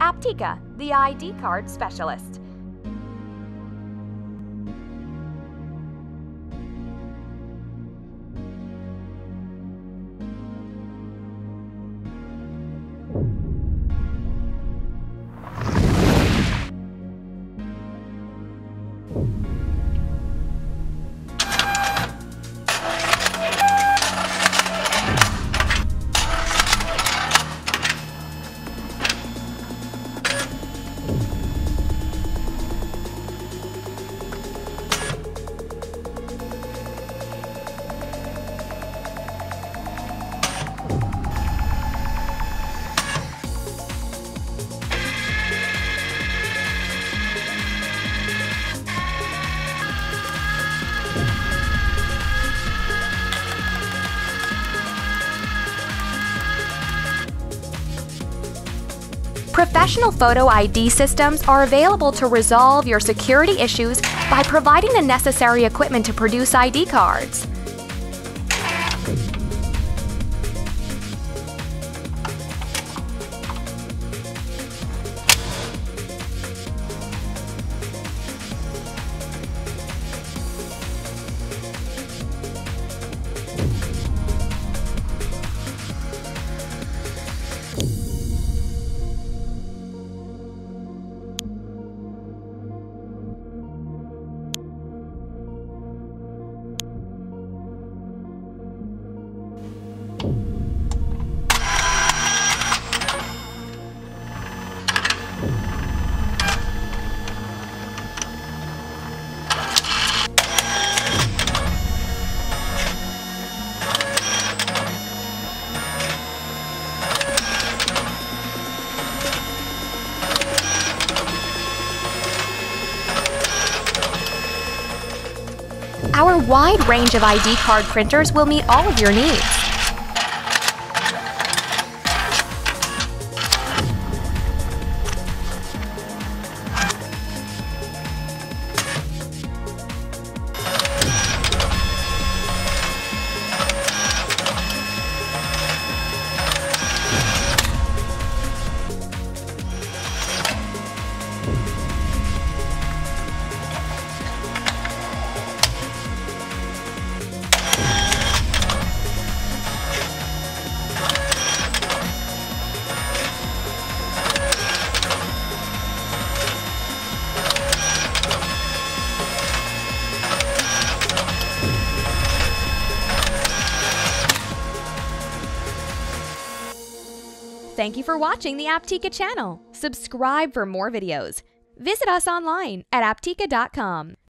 Aptica, the ID card specialist. Professional photo ID systems are available to resolve your security issues by providing the necessary equipment to produce ID cards. Our wide range of ID card printers will meet all of your needs. Thank you for watching the Aptica channel. Subscribe for more videos. Visit us online at aptica.com.